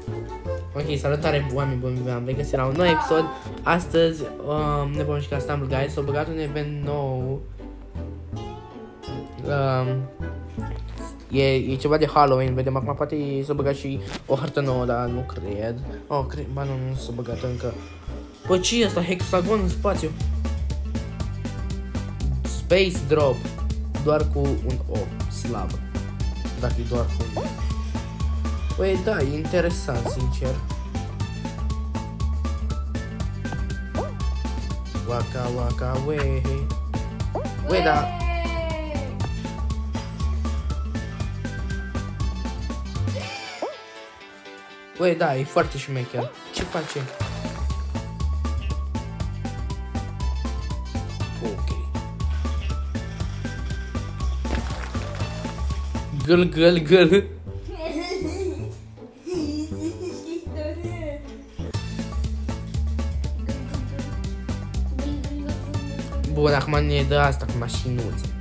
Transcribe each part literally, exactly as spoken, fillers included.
Ok, salutare oameni buni, v-am regăsit la un nou episod. Astăzi um, ne vom juca Stumble Guys. S-a băgat un event nou. Um, e, e ceva de Halloween, vedem acum, poate s-a băgat și o hartă nouă, dar nu cred. Oh, cred, ba nu, nu s-a băgat încă. Bă, ce e asta? Hexagon în spațiu. Space Drop. Doar cu un O, slab. Dacă e doar cu un O. Păi da, e interesant, sincer. Waka waka wey. Wey, da. Wey, da, e foarte șmecher. Ce face? Ok. Gâl, gâl, gâl. Bun, acum ne dă asta cu mașinuțe.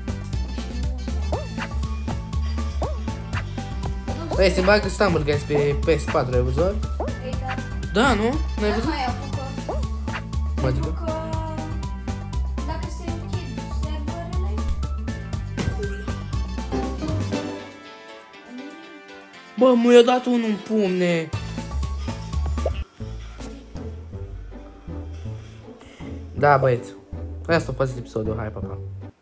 Păi, se bagă Stumble Guys pe P S patru, ai văzut? Da, nu? N-ai văzut? Adică? Dacă se închid serverele... Bă, mi-a dat unul în pumne. Da, băieți. Asta a fost episodul, hai, pa, pa.